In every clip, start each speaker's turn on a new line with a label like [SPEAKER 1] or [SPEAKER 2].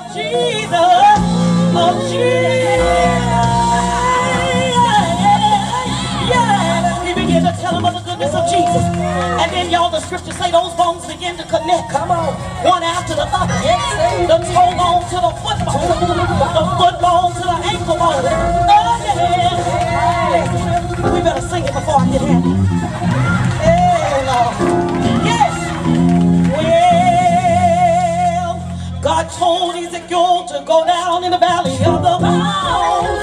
[SPEAKER 1] Jesus, of Jesus. Yeah, he began to tell him of the goodness of Jesus. And then y'all, the scriptures say those bones begin to connect. Come on. One after the other. Yes, the toe bone to the foot bone. The foot bone to the ankle bone. Oh, yeah. We better sing it before I get happy. Yeah, Lord. Yes. Well, God told Ezekiel to go down in the valley of the bones.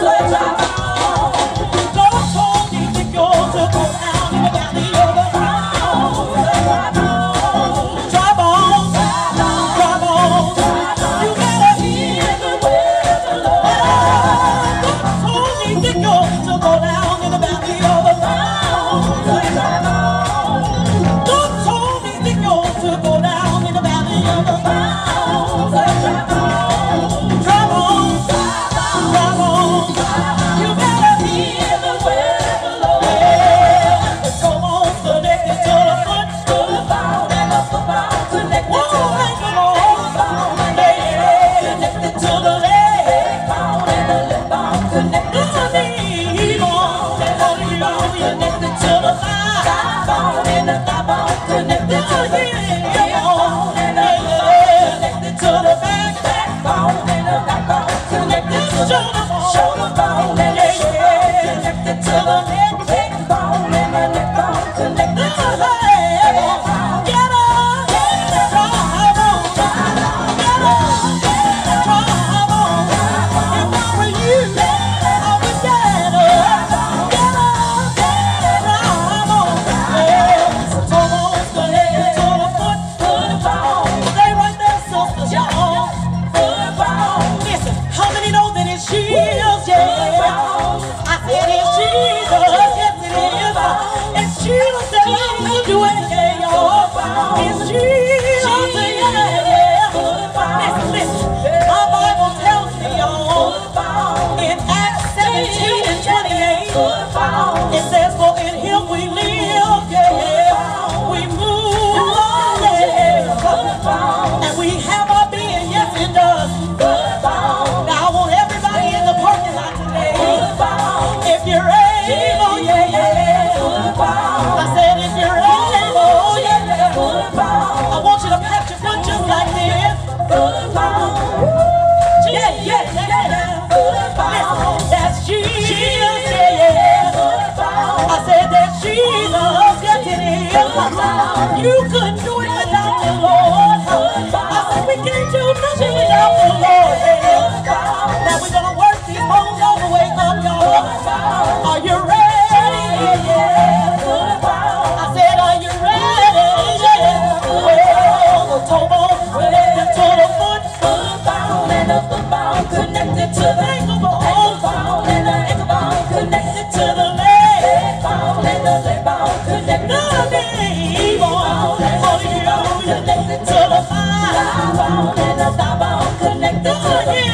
[SPEAKER 1] God told Ezekiel to go down in the valley of the bones. Dry bones, dry bones. You gotta hear the word of the Lord. God told Ezekiel to go down in the valley of the bones. God told Ezekiel to go down in the valley of the bones. Dry bones, dry bones. You better hear the word of the Lord. The toe bones connected to the foot, to the bone, and the foot bone connected to the ankle bone, connected to the leg bone, and the leg bone connected to the knee bone, connected to the thigh bone, and the thigh bone connected to the hip bone, and the connected to the backbone, and the backbone connected to the shoulder bone, and the shoulder connected to the neck bone, and the neck bone connected to the head bone. Get up, dry bone, get up, dry bone. If I were you, I would get up, dry bone. Yeah, toe bones connected to the foot, bone. Stay right there, sisters, y'all. Foot bone. Listen, how many know that it's Jesus? Yeah, I said it's Jesus. Yes, it is. It's Jesus that will do it. Yeah, y'all. It's Jesus. Yeah. Listen, listen. My Bible tells me, y'all, in Acts 17 and 28, it says, for in him we live, yeah, we move, yeah, and we have our being. Yes, it does. Now I want everybody in the parking lot today, if you're able, I said if you're able, I want you to pat your foot just like this. That's Jesus, yeah. I said that's Jesus, yes it is. You couldn't do it without the Lord. I said we can't do nothing without the Lord. Now we're gonna work these bones all the way up, y'all. Are you ready? I said, are you ready? Well, the toe bone connected to the foot bone, and the foot bone connected to the ankle bone, and the ankle bone connected to the leg bone, and the leg bone connected to the knee bone, connected to the thigh bone, and the thigh bone connected to the hip